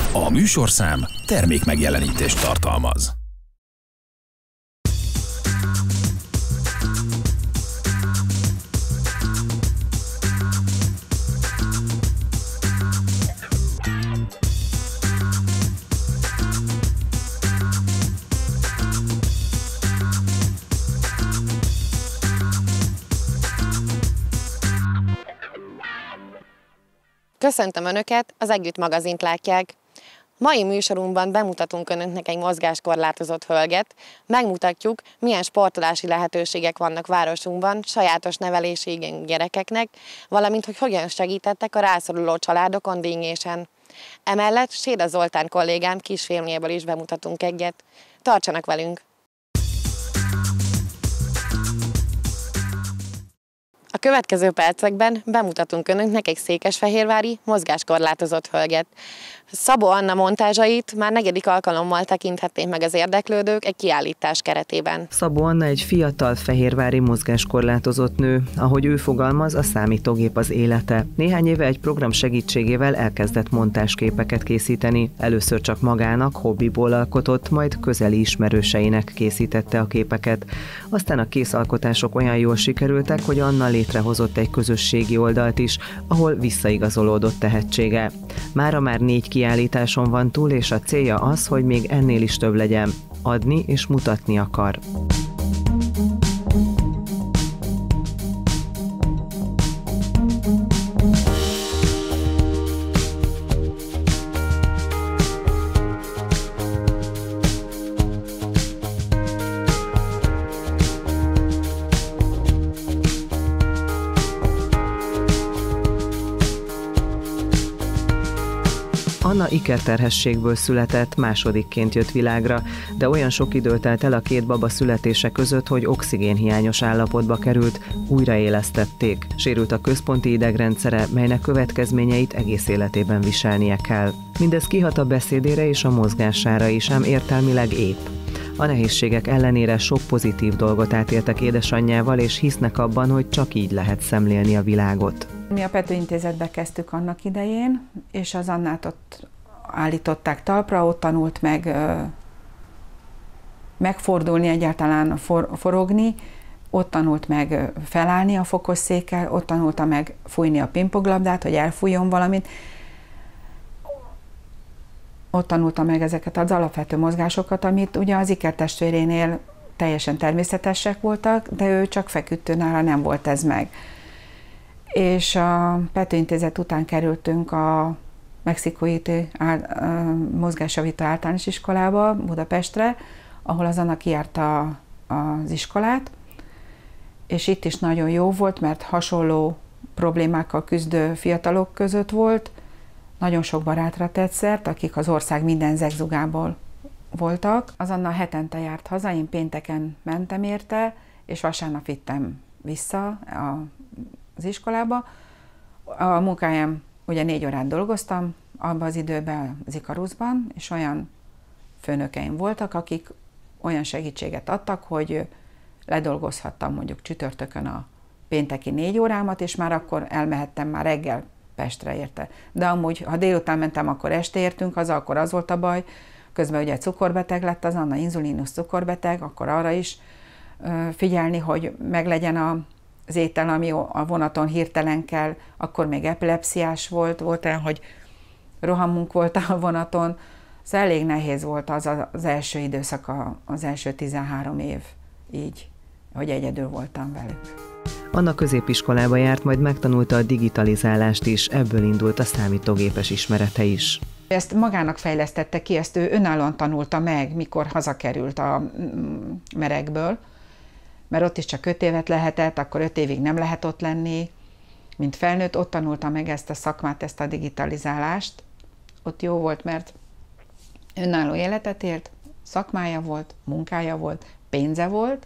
A műsorszám termékmegjelenítést tartalmaz. Köszöntöm Önöket, az Együtt magazint látják. Mai műsorunkban bemutatunk Önöknek egy mozgáskorlátozott hölgyet, megmutatjuk, milyen sportolási lehetőségek vannak városunkban sajátos nevelési igényű gyerekeknek, valamint hogy hogyan segítettek a rászoruló családokon dinnyésen. Emellett Séda Zoltán kollégám kisfilmjéből is bemutatunk egyet. Tartsanak velünk! A következő percekben bemutatunk Önöknek egy székesfehérvári mozgáskorlátozott hölgyet. Szabó Anna montázsait már 4. alkalommal tekinthették meg az érdeklődők egy kiállítás keretében. Szabó Anna egy fiatal fehérvári mozgáskorlátozott nő. Ahogy ő fogalmaz, a számítógép az élete. Néhány éve egy program segítségével elkezdett montázsképeket készíteni. Először csak magának, hobbiból alkotott, majd közeli ismerőseinek készítette a képeket. Aztán a készalkotások olyan jól sikerültek, hogy Anna létrehozott egy közösségi oldalt is, ahol visszaigazolódott tehetsége. Mára már 4 kiállításon van túl, és a célja az, hogy még ennél is több legyen. Adni és mutatni akar. Anna ikerterhességből született, másodikként jött világra, de olyan sok idő telt el a 2 baba születése között, hogy oxigénhiányos állapotba került, újraélesztették. Sérült a központi idegrendszere, melynek következményeit egész életében viselnie kell. Mindez kihat a beszédére és a mozgására is, ám értelmileg épp. A nehézségek ellenére sok pozitív dolgot átéltek édesanyjával, és hisznek abban, hogy csak így lehet szemlélni a világot. Mi a Pető Intézetbe kezdtük annak idején, és az Annát ott állították talpra, ott tanult meg megfordulni, egyáltalán forogni, ott tanult meg felállni a fokosszékkel, ott tanulta meg fújni a pingponglabdát, hogy elfújjon valamit. Ott tanulta meg ezeket az alapvető mozgásokat, amit ugye az ikertestvérénél teljesen természetesek voltak, de ő csak feküdtő, nála nem volt ez meg. És a Pető Intézet után kerültünk a Mexikói mozgásjavító általános iskolába, Budapestre, ahol az Anna kijárta az iskolát, és itt is nagyon jó volt, mert hasonló problémákkal küzdő fiatalok között volt, nagyon sok barátra tett szert, akik az ország minden zegzugából voltak. Az Anna hetente járt haza, én pénteken mentem érte, és vasárnap vittem vissza az iskolába. A munkájám, ugye 4 órát dolgoztam, abban az időben az Ikaruszban, és olyan főnökeim voltak, akik olyan segítséget adtak, hogy ledolgozhattam mondjuk csütörtökön a pénteki 4 órámat, és már akkor elmehettem már reggel Pestre érte. De amúgy, ha délután mentem, akkor este értünk haza, akkor az volt a baj. Közben ugye cukorbeteg lett az Anna, inzulinus cukorbeteg, akkor arra is figyelni, hogy meglegyen az étel, ami a vonaton hirtelen kell, akkor még epilepsziás volt olyan, hogy rohamunk volt a vonaton. Szóval elég nehéz volt az első időszak, az első 13 év így, hogy egyedül voltam velük. Anna középiskolába járt, majd megtanulta a digitalizálást is, ebből indult a számítógépes ismerete is. Ezt magának fejlesztette ki, ezt ő önállóan tanulta meg, mikor hazakerült a meregből, mert ott is csak 5 évet lehetett, akkor 5 évig nem lehet ott lenni, mint felnőtt, ott tanulta meg ezt a szakmát, ezt a digitalizálást. Ott jó volt, mert önálló életet élt, szakmája volt, munkája volt, pénze volt,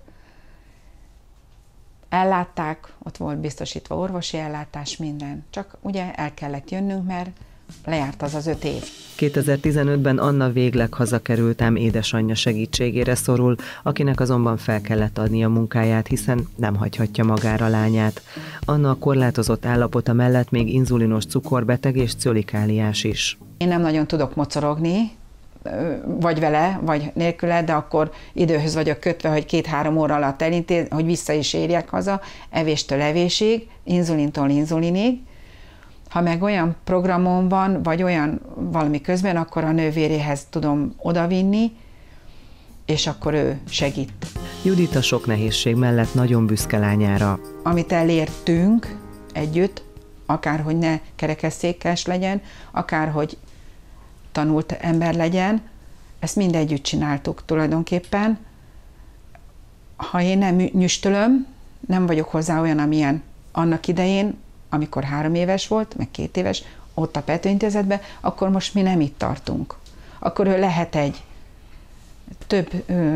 ellátták, ott volt biztosítva orvosi ellátás, minden. Csak ugye el kellett jönnünk, mert lejárt az 5 év. 2015-ben Anna végleg hazakerült, ám édesanyja segítségére szorul, akinek azonban fel kellett adnia munkáját, hiszen nem hagyhatja magára lányát. Anna a korlátozott állapota mellett még inzulinos cukorbeteg és cölikáliás is. Én nem nagyon tudok mocorogni, vagy vele, vagy nélküle, de akkor időhöz vagyok kötve, hogy 2-3 óra alatt elintéz, hogy vissza is érjek haza, evéstől evésig, inzulintól inzulinig. Ha meg olyan programom van, vagy olyan valami közben, akkor a nővéréhez tudom odavinni, és akkor ő segít. Judit a sok nehézség mellett nagyon büszke lányára. Amit elértünk együtt, akárhogy ne kerekesszékes legyen, akárhogy tanult ember legyen, ezt mind együtt csináltuk tulajdonképpen. Ha én nem nyüstölöm, nem vagyok hozzá olyan, amilyen annak idején, amikor 3 éves volt, meg 2 éves, ott a Pető Intézetben, akkor most mi nem itt tartunk. Akkor ő lehet egy több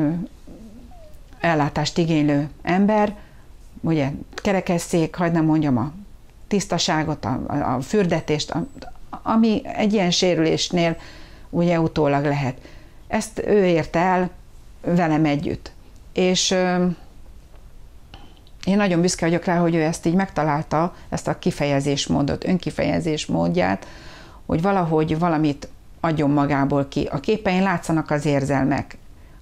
ellátást igénylő ember, ugye kerekesszék, hagyd nem mondjam a tisztaságot, a fürdetést, ami egy ilyen sérülésnél ugye utólag lehet. Ezt ő érte el velem együtt. És én nagyon büszke vagyok rá, hogy ő ezt így megtalálta, ezt a kifejezésmódot, önkifejezés módját, hogy valahogy valamit adjon magából ki. A képein látszanak az érzelmek,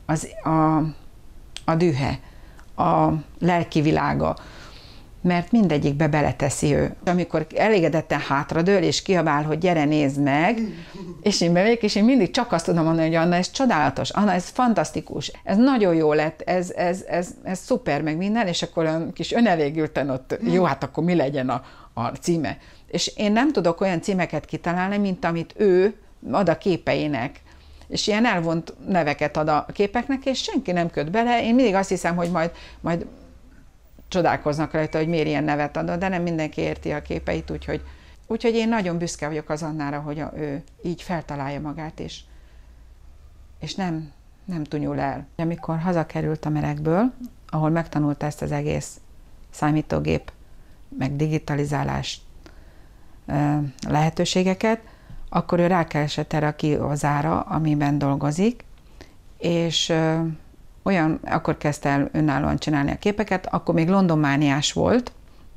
a dühe, a lelki világa, mert mindegyikbe beleteszi ő. Amikor elégedetten hátradől, és kiabál, hogy gyere, nézd meg, és én bemegyek, és én mindig csak azt tudom mondani, hogy Anna, ez csodálatos, Anna, ez fantasztikus, ez nagyon jó lett, ez szuper, meg minden, és akkor olyan kis önelégülten ott, jó, hát akkor mi legyen a címe. És én nem tudok olyan címeket kitalálni, mint amit ő ad a képeinek, és ilyen elvont neveket ad a képeknek, és senki nem köt bele. Én mindig azt hiszem, hogy majd csodálkoznak rajta, hogy miért ilyen nevet adott, de nem mindenki érti a képeit, úgyhogy én nagyon büszke vagyok az Annára, hogy ő így feltalálja magát, és nem tunyul el. Amikor hazakerült a merekből, ahol megtanulta ezt az egész számítógép, meg digitalizálás lehetőségeket, akkor ő rákeresett erre a Kiozára, amiben dolgozik, és akkor kezdte el önállóan csinálni a képeket, akkor még londonmániás volt,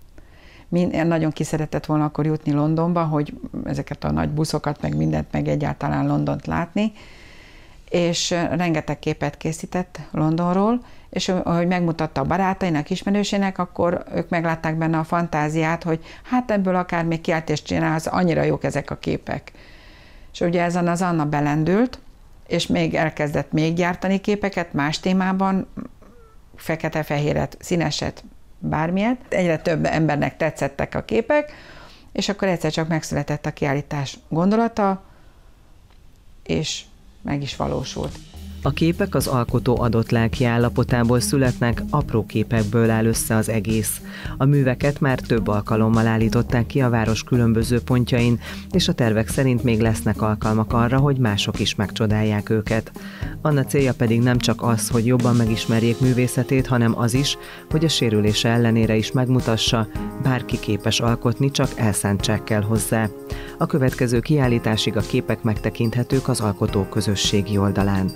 nagyon ki szeretett volna akkor jutni Londonba, hogy ezeket a nagy buszokat, meg mindent, meg egyáltalán Londont látni, és rengeteg képet készített Londonról, és ahogy megmutatta a barátainak, ismerősének, akkor ők meglátták benne a fantáziát, hogy hát ebből akár még kiáltást csinálsz, annyira jók ezek a képek. És ugye ezen az Anna belendült, és még elkezdett még gyártani képeket más témában, fekete-fehéret, színeset, bármilyet. Egyre több embernek tetszettek a képek, és akkor egyszer csak megszületett a kiállítás gondolata, és meg is valósult. A képek az alkotó adott lelki állapotából születnek, apró képekből áll össze az egész. A műveket már több alkalommal állították ki a város különböző pontjain, és a tervek szerint még lesznek alkalmak arra, hogy mások is megcsodálják őket. Anna célja pedig nem csak az, hogy jobban megismerjék művészetét, hanem az is, hogy a sérülése ellenére is megmutassa, bárki képes alkotni, csak elszántság kell hozzá. A következő kiállításig a képek megtekinthetők az alkotók közösségi oldalán.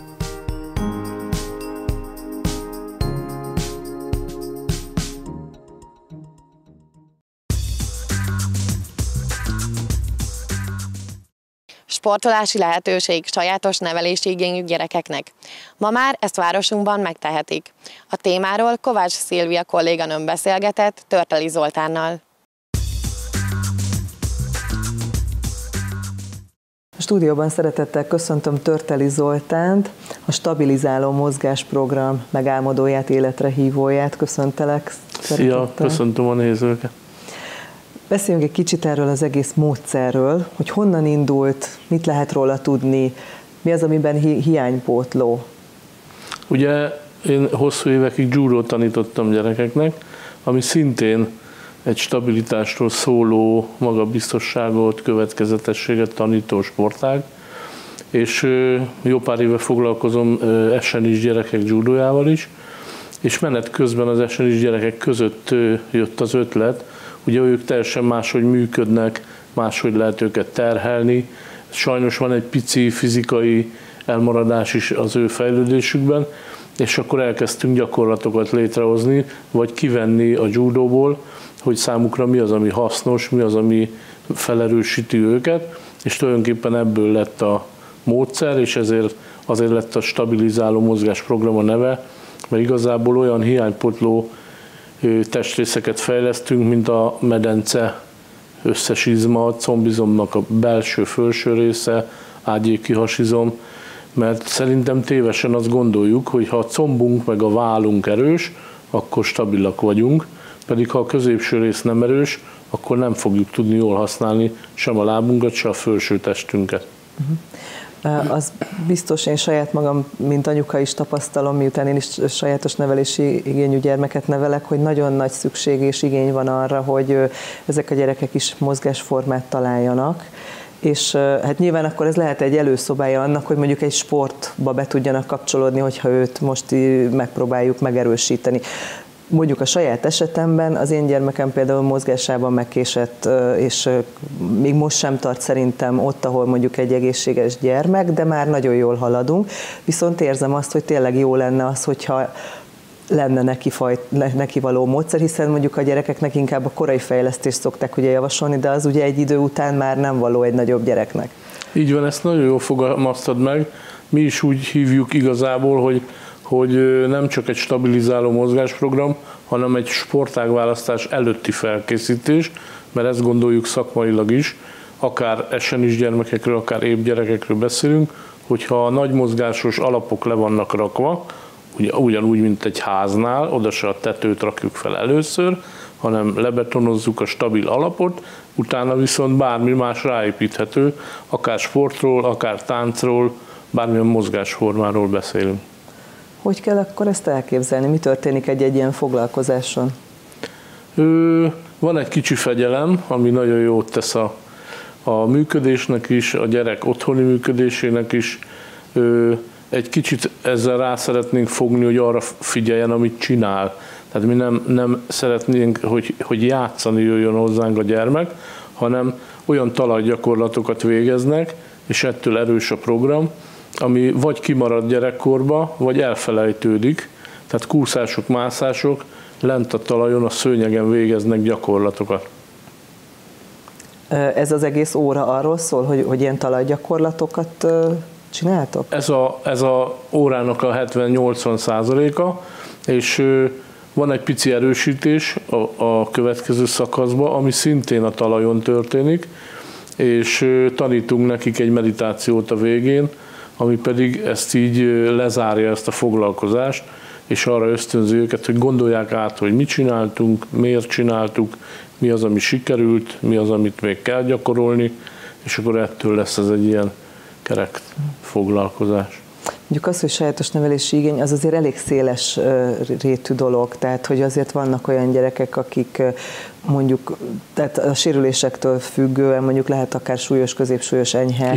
Sportolási lehetőség sajátos nevelési igényű gyerekeknek. Ma már ezt városunkban megtehetik. A témáról Kovács Szilvia kolléganőm beszélgetett Törteli Zoltánnal. A stúdióban szeretettel köszöntöm Törteli Zoltánt, a Stabilizáló Mozgásprogram megálmodóját, életre hívóját. Köszöntelek. Szia, köszöntöm a nézőket. Beszéljünk egy kicsit erről az egész módszerről, hogy honnan indult, mit lehet róla tudni, mi az, amiben hiánypótló. Ugye én hosszú évekig judót tanítottam gyerekeknek, ami szintén egy stabilitásról szóló, magabiztosságot, következetességet tanító sportág, és jó pár éve foglalkozom esenis gyerekek judójával is, és menet közben az esenis gyerekek között jött az ötlet, ugye ők teljesen máshogy működnek, máshogy lehet őket terhelni. Sajnos van egy pici fizikai elmaradás is az ő fejlődésükben, és akkor elkezdtünk gyakorlatokat létrehozni, vagy kivenni a judóból, hogy számukra mi az, ami hasznos, mi az, ami felerősíti őket, és tulajdonképpen ebből lett a módszer, és azért lett a stabilizáló mozgásprogram a neve, mert igazából olyan hiánypotló testrészeket fejlesztünk, mint a medence összes izma, a combizomnak a belső-felső része, ágyéki hasizom, mert szerintem tévesen azt gondoljuk, hogy ha a combunk meg a vállunk erős, akkor stabilak vagyunk, pedig ha a középső rész nem erős, akkor nem fogjuk tudni jól használni sem a lábunkat, sem a felső testünket. Az biztos, én saját magam, mint anyuka is tapasztalom, miután én is sajátos nevelési igényű gyermeket nevelek, hogy nagyon nagy szükség és igény van arra, hogy ezek a gyerekek is mozgásformát találjanak, és hát nyilván akkor ez lehet egy előszobája annak, hogy mondjuk egy sportba be tudjanak kapcsolódni, hogyha őt most megpróbáljuk megerősíteni. Mondjuk a saját esetemben az én gyermekem például mozgásában megkésett, és még most sem tart szerintem ott, ahol mondjuk egy egészséges gyermek, de már nagyon jól haladunk. Viszont érzem azt, hogy tényleg jó lenne az, hogyha lenne neki való módszer, hiszen mondjuk a gyerekeknek inkább a korai fejlesztést szokták ugye javasolni, de az ugye egy idő után már nem való egy nagyobb gyereknek. Így van, ezt nagyon jól fogalmaztad meg. Mi is úgy hívjuk igazából, hogy nem csak egy stabilizáló mozgásprogram, hanem egy sportágválasztás előtti felkészítés, mert ezt gondoljuk szakmailag is, akár esenis gyermekekről, akár épp gyerekekről beszélünk, hogyha a nagy mozgásos alapok le vannak rakva, ugyanúgy, mint egy háznál, oda se a tetőt rakjuk fel először, hanem lebetonozzuk a stabil alapot, utána viszont bármi más ráépíthető, akár sportról, akár táncról, bármilyen mozgásformáról beszélünk. Hogy kell akkor ezt elképzelni? Mi történik egy ilyen foglalkozáson? Van egy kicsi fegyelem, ami nagyon jót tesz a működésnek is, a gyerek otthoni működésének is. Egy kicsit ezzel rá szeretnénk fogni, hogy arra figyeljen, amit csinál. Tehát mi nem szeretnénk, hogy játszani jöjjön hozzánk a gyermek, hanem olyan talajgyakorlatokat végeznek, és ettől erős a program, ami vagy kimarad gyerekkorba, vagy elfelejtődik. Tehát kúszások, mászások, lent a talajon, a szőnyegen végeznek gyakorlatokat. Ez az egész óra arról szól, hogy ilyen talajgyakorlatokat csináltok? Ez a órának a 70-80%-a, és van egy pici erősítés a következő szakaszban, ami szintén a talajon történik, és tanítunk nekik egy meditációt a végén, ami pedig ezt így lezárja, ezt a foglalkozást, és arra ösztönzi őket, hogy gondolják át, hogy mit csináltunk, miért csináltuk, mi az, ami sikerült, mi az, amit még kell gyakorolni, és akkor ettől lesz ez egy ilyen kerek foglalkozás. Mondjuk az, hogy sajátos nevelési igény, az azért elég széles rétű dolog, tehát hogy azért vannak olyan gyerekek, akik mondjuk, tehát a sérülésektől függően mondjuk lehet akár súlyos, középsúlyos, enyhe,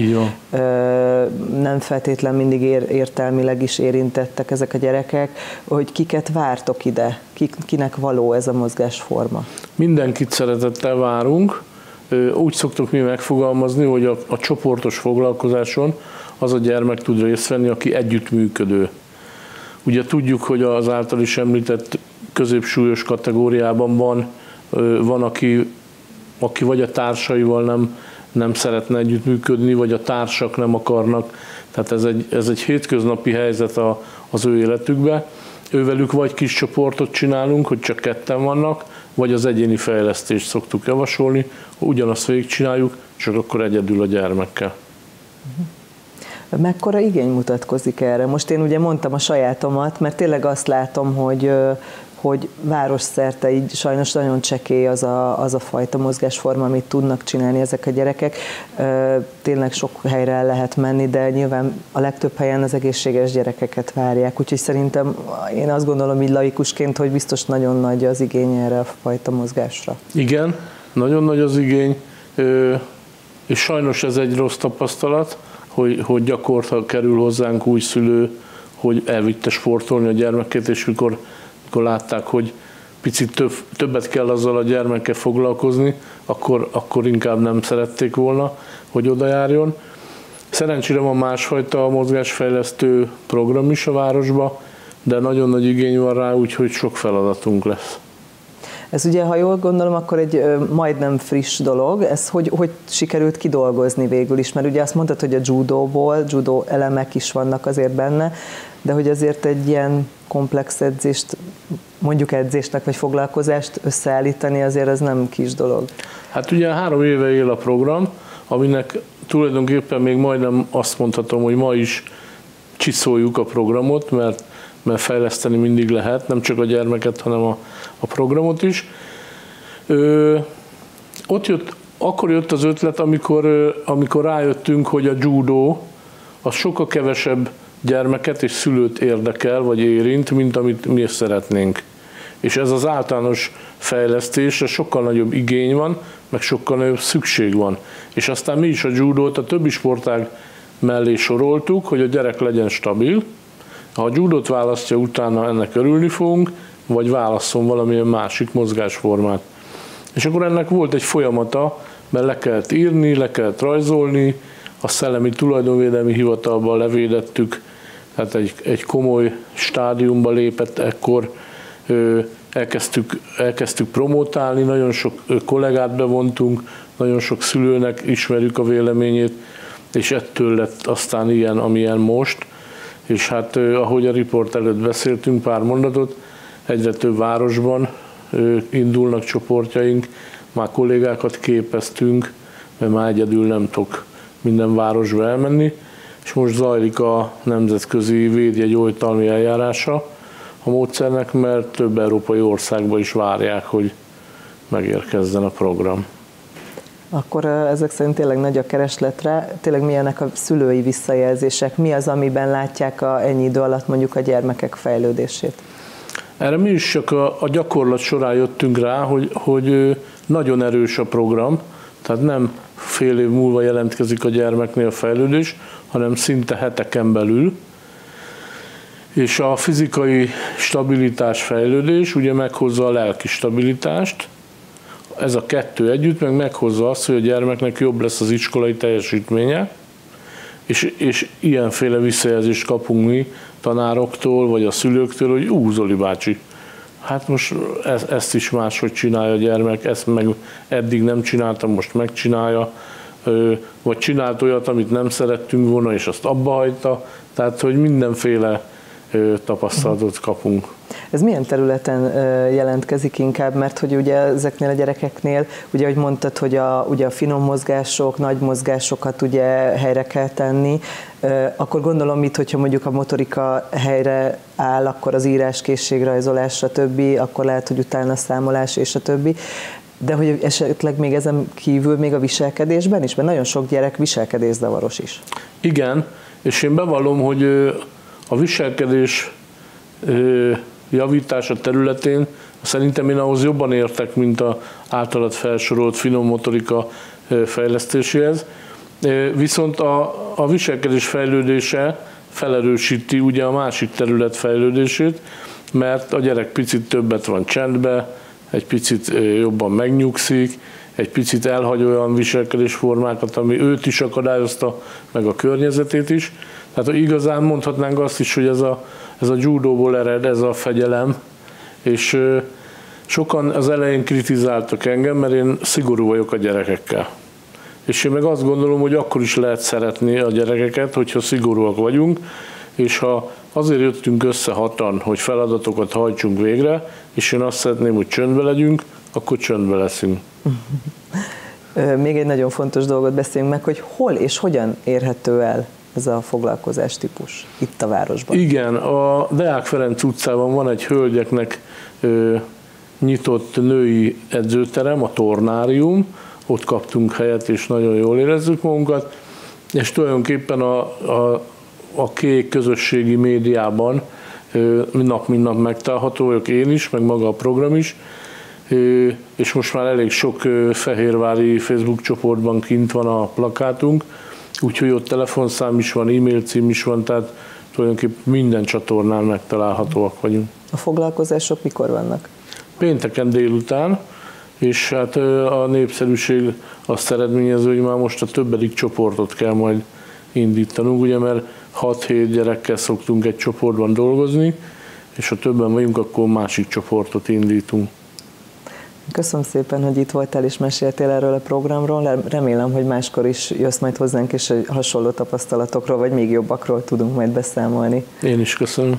nem feltétlen mindig értelmileg is érintettek ezek a gyerekek, hogy kiket vártok ide, kinek való ez a mozgásforma? Mindenkit szeretettel várunk, úgy szoktuk mi megfogalmazni, hogy a csoportos foglalkozáson az a gyermek tud részt venni, aki együttműködő. Ugye tudjuk, hogy az által is említett középsúlyos kategóriában van aki vagy a társaival nem szeretne együttműködni, vagy a társak nem akarnak. Tehát ez egy hétköznapi helyzet az ő életükben. Ővelük vagy kis csoportot csinálunk, hogy csak ketten vannak, vagy az egyéni fejlesztést szoktuk javasolni, ugyanazt végigcsináljuk, csak akkor egyedül a gyermekkel. Mekkora igény mutatkozik erre? Most én ugye mondtam a sajátomat, mert tényleg azt látom, hogy városszerte így sajnos nagyon csekély az a fajta mozgásforma, amit tudnak csinálni ezek a gyerekek. Tényleg sok helyre el lehet menni, de nyilván a legtöbb helyen az egészséges gyerekeket várják. Úgyhogy szerintem én azt gondolom így laikusként, hogy biztos nagyon nagy az igény erre a fajta mozgásra. Igen, nagyon nagy az igény, és sajnos ez egy rossz tapasztalat, hogy gyakorta kerül hozzánk új szülő, hogy elvitte sportolni a gyermekét, és mikor látták, hogy picit többet kell azzal a gyermekkel foglalkozni, akkor inkább nem szerették volna, hogy oda járjon. Szerencsére van másfajta mozgásfejlesztő program is a városba, de nagyon nagy igény van rá, úgyhogy sok feladatunk lesz. Ez ugye, ha jól gondolom, akkor egy majdnem friss dolog. Ez hogy sikerült kidolgozni végül is? Mert ugye azt mondtad, hogy a judó elemek is vannak azért benne, de hogy azért egy ilyen komplex edzést, mondjuk edzésnek vagy foglalkozást összeállítani, azért ez nem kis dolog. Hát ugye 3 éve él a program, aminek tulajdonképpen még majdnem azt mondhatom, hogy ma is csiszoljuk a programot, mert fejleszteni mindig lehet, nem csak a gyermeket, hanem a programot is. Akkor jött az ötlet, amikor rájöttünk, hogy a judó az sokkal kevesebb gyermeket és szülőt érdekel, vagy érint, mint amit mi szeretnénk. És ez az általános fejlesztésre sokkal nagyobb igény van, meg sokkal nagyobb szükség van. És aztán mi is a judót a többi sportág mellé soroltuk, hogy a gyerek legyen stabil. Ha a judót választja, utána ennek örülni fogunk, vagy válasszon valamilyen másik mozgásformát. És akkor ennek volt egy folyamata, mert le kellett írni, le kellett rajzolni, a Szellemi Tulajdonvédelmi Hivatalban levédettük, tehát egy komoly stádiumba lépett, ekkor elkezdtük promotálni, nagyon sok kollégát bevontunk, nagyon sok szülőnek ismerjük a véleményét, és ettől lett aztán ilyen, amilyen most. És hát ahogy a riport előtt beszéltünk pár mondatot, egyre több városban indulnak csoportjaink, már kollégákat képeztünk, mert már egyedül nem tudok minden városba elmenni, és most zajlik a nemzetközi védjegyoltalmi eljárása a módszernek, mert több európai országban is várják, hogy megérkezzen a program. Akkor ezek szerint tényleg nagy a keresletre, tényleg milyenek a szülői visszajelzések, mi az, amiben látják ennyi idő alatt mondjuk a gyermekek fejlődését? Erre mi is csak a gyakorlat során jöttünk rá, hogy nagyon erős a program, tehát nem fél év múlva jelentkezik a gyermeknél a fejlődés, hanem szinte heteken belül. És a fizikai stabilitás fejlődés ugye meghozza a lelki stabilitást, ez a kettő együtt meghozza azt, hogy a gyermeknek jobb lesz az iskolai teljesítménye, és ilyenféle visszajelzést kapunk mi tanároktól, vagy a szülőktől, hogy Zoli bácsi, hát most ezt is máshogy csinálja a gyermek, ezt meg eddig nem csináltam, most megcsinálja, vagy csinált olyat, amit nem szerettünk volna, és azt abba hagyta, tehát hogy mindenféle tapasztalatot kapunk. Ez milyen területen jelentkezik inkább, mert hogy ugye ezeknél a gyerekeknél, ugye ahogy mondtad, hogy ugye a finom mozgások, nagy mozgásokat ugye helyre kell tenni, akkor gondolom itt, hogyha mondjuk a motorika helyre áll, akkor az íráskészség, rajzolás, stb., akkor lehet, hogy utána számolás és a többi. De hogy esetleg még ezen kívül még a viselkedésben is, mert nagyon sok gyerek viselkedészavaros is. Igen, és én bevallom, hogy a viselkedés javítása területén szerintem én ahhoz jobban értek, mint az általad felsorolt finom motorika fejlesztéséhez. Viszont a viselkedés fejlődése felerősíti ugye a másik terület fejlődését, mert a gyerek picit többet van csendbe, egy picit jobban megnyugszik, egy picit elhagy olyan viselkedésformákat, ami őt is akadályozta, meg a környezetét is. Tehát igazán mondhatnánk azt is, hogy ez a judóból ered, ez a fegyelem, és sokan az elején kritizáltak engem, mert én szigorú vagyok a gyerekekkel. És én meg azt gondolom, hogy akkor is lehet szeretni a gyerekeket, hogyha szigorúak vagyunk, és ha azért jöttünk össze hatan, hogy feladatokat hajtsunk végre, és én azt szeretném, hogy csöndbe legyünk, akkor csöndbe leszünk. Még egy nagyon fontos dolgot beszéljünk meg, hogy hol és hogyan érhető el ez a foglalkozás típus itt a városban. Igen, a Deák Ferenc utcában van egy hölgyeknek nyitott női edzőterem, a Tornárium, ott kaptunk helyet, és nagyon jól érezzük magunkat, és tulajdonképpen a kék közösségi médiában nap mint nap megtalálható vagyok én is, meg maga a program is, és most már elég sok fehérvári Facebook csoportban kint van a plakátunk, úgyhogy ott telefonszám is van, e-mail cím is van, tehát tulajdonképpen minden csatornán megtalálhatóak vagyunk. A foglalkozások mikor vannak? pénteken délután, és hát a népszerűség azt eredményező, hogy már most a többedik csoportot kell majd indítanunk, ugye, mert 6-7 gyerekkel szoktunk egy csoportban dolgozni, és ha többen vagyunk, akkor másik csoportot indítunk. Köszönöm szépen, hogy itt voltál és meséltél erről a programról. Remélem, hogy máskor is jössz majd hozzánk, és hasonló tapasztalatokról, vagy még jobbakról tudunk majd beszámolni. Én is köszönöm.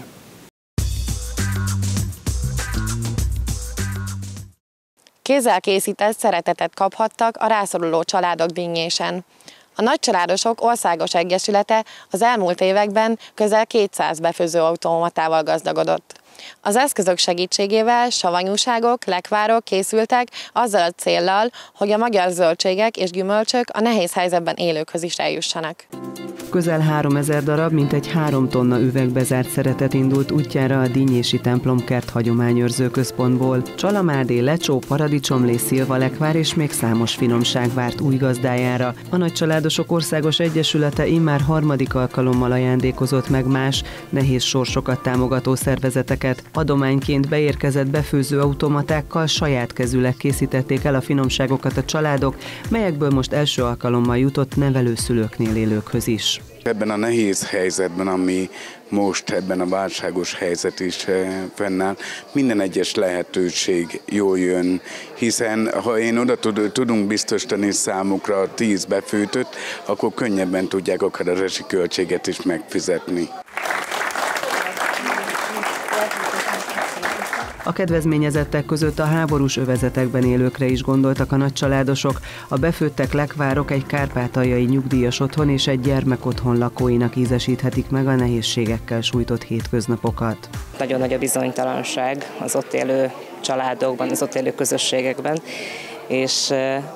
Kézzel készített szeretetet kaphattak a rászoruló családok dinnyésen. A Nagycsaládosok Országos Egyesülete az elmúlt években közel 200 befőzőautomatával gazdagodott. Az eszközök segítségével savanyúságok, lekvárok készültek azzal a céllal, hogy a magyar zöldségek és gyümölcsök a nehéz helyzetben élőkhöz is eljussanak. Közel 3000 darab, mintegy 3 tonna üvegbe zárt szeretet indult útjára a Dinnyési Temploмкert hagyományőrző központból. Csalamádé, lecsó, paradicsomlé, szilvalekvár és még számos finomság várt új gazdájára. A Nagycsaládosok Országos Egyesülete immár 3. alkalommal ajándékozott meg más, nehéz sorsokat támogató szervezeteket. Adományként beérkezett befőzőautomatákkal saját kezűleg készítették el a finomságokat a családok, melyekből most első alkalommal jutott nevelőszülőknél élőkhöz is. Ebben a nehéz helyzetben, ami most ebben a válságos helyzet is fennáll, minden egyes lehetőség jól jön, hiszen ha én oda tudunk biztosítani számukra 10 befőtőt, akkor könnyebben tudják akár a rezsiköltséget is megfizetni. A kedvezményezettek között a háborús övezetekben élőkre is gondoltak a nagycsaládosok. A befőttek lekvárok egy kárpátaljai nyugdíjas otthon és egy gyermekotthon lakóinak ízesíthetik meg a nehézségekkel sújtott hétköznapokat. Nagyon nagy a bizonytalanság az ott élő családokban, az ott élő közösségekben, és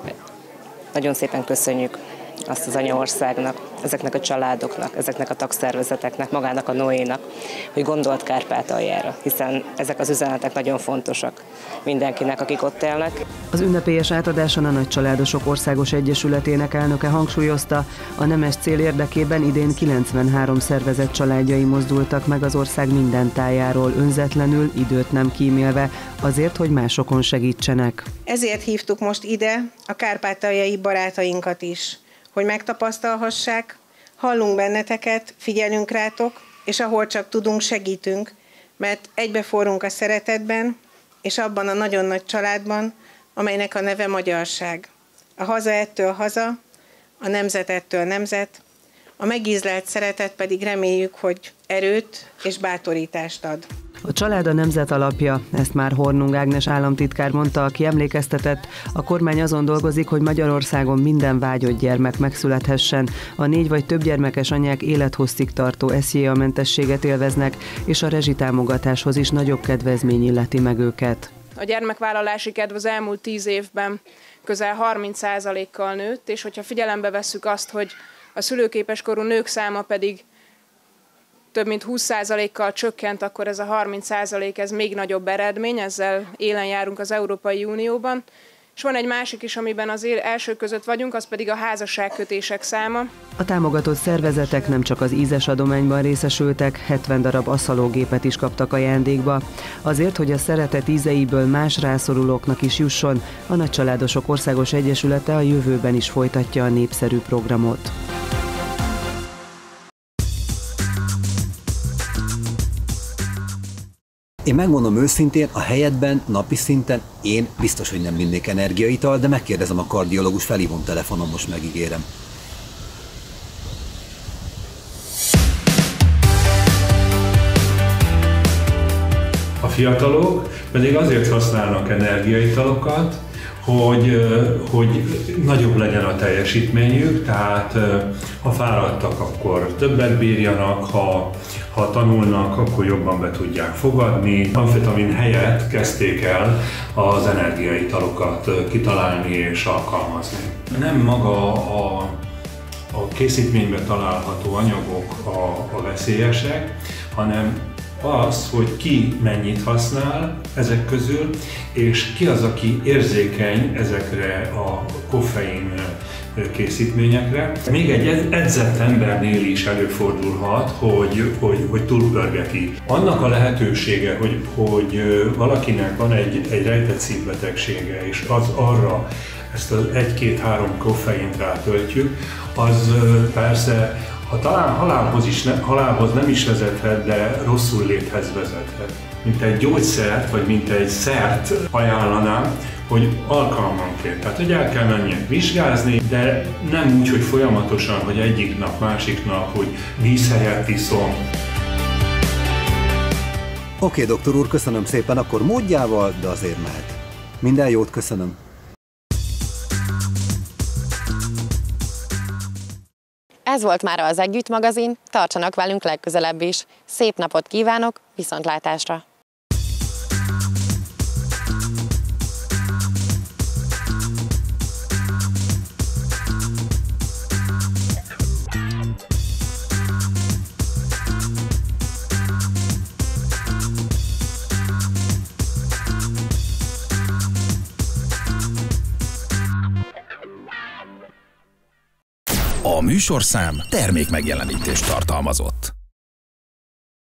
nagyon szépen köszönjük azt az anyaországnak, ezeknek a családoknak, ezeknek a tagszervezeteknek, magának a Noénak, hogy gondolt Kárpátaljára, hiszen ezek az üzenetek nagyon fontosak mindenkinek, akik ott élnek. Az ünnepélyes átadáson a Nagycsaládosok Országos Egyesületének elnöke hangsúlyozta, a nemes cél érdekében idén 93 szervezet családjai mozdultak meg az ország minden tájáról, önzetlenül, időt nem kímélve, azért, hogy másokon segítsenek. Ezért hívtuk most ide a kárpátaljai barátainkat is, hogy megtapasztalhassák, hallunk benneteket, figyelünk rátok, és ahol csak tudunk, segítünk, mert egybeforrunk a szeretetben, és abban a nagyon nagy családban, amelynek a neve magyarság. A haza ettől haza, a nemzet ettől nemzet, a megízlelt szeretet pedig reméljük, hogy erőt és bátorítást ad. A család a nemzet alapja, ezt már Hornung Ágnes államtitkár mondta, aki emlékeztetett, a kormány azon dolgozik, hogy Magyarországon minden vágyott gyermek megszülethessen, a 4 vagy több gyermekes anyák élethosszig tartó SZIA-mentességet élveznek, és a rezsitámogatáshoz is nagyobb kedvezmény illeti meg őket. A gyermekvállalási kedv az elmúlt 10 évben közel 30%-kal nőtt, és hogyha figyelembe vesszük azt, hogy a szülőképes korú nők száma pedig több mint 20%-kal csökkent, akkor ez a 30% ez még nagyobb eredmény, ezzel élen járunk az Európai Unióban. És van egy másik is, amiben az első között vagyunk, az pedig a házasságkötések száma. A támogatott szervezetek nem csak az ízes adományban részesültek, 70 darab asszalógépet is kaptak ajándékba. Azért, hogy a szeretet ízeiből más rászorulóknak is jusson, a Nagycsaládosok Országos Egyesülete a jövőben is folytatja a népszerű programot. Én megmondom őszintén, a helyedben, napi szinten én biztos, hogy nem vinnék energiaital, de megkérdezem a kardiológus, felhívom telefonon, most megígérem. A fiatalok pedig azért használnak energiaitalokat, hogy nagyobb legyen a teljesítményük, tehát ha fáradtak, akkor többet bírjanak, ha tanulnak, akkor jobban be tudják fogadni. Amfetamin helyett kezdték el az energiaitalokat kitalálni és alkalmazni. Nem maga a készítményben található anyagok a veszélyesek, hanem az, hogy ki mennyit használ ezek közül, és ki az, aki érzékeny ezekre a koffein készítményekre. Még egy edzett embernél is előfordulhat, hogy túlpörgeti. Annak a lehetősége, hogy valakinek van egy rejtett szívbetegsége, és az arra ezt az 1-2-3 koffeint rátöltjük, az persze talán halálhoz nem is vezethet, de rosszul léthez vezethet. Mint egy gyógyszert, vagy mint egy szert ajánlanám, hogy alkalmanként. Tehát, hogy el kell menjek vizsgázni, de nem úgy, hogy folyamatosan, hogy egyik nap, másik nap, hogy víz helyett iszom. Oké, doktor úr, köszönöm szépen, akkor módjával, de azért mehet. Minden jót, köszönöm. Ez volt már az Együtt magazin, tartsanak velünk legközelebb is. Szép napot kívánok, viszontlátásra! A műsorszám termékmegjelenítést tartalmazott.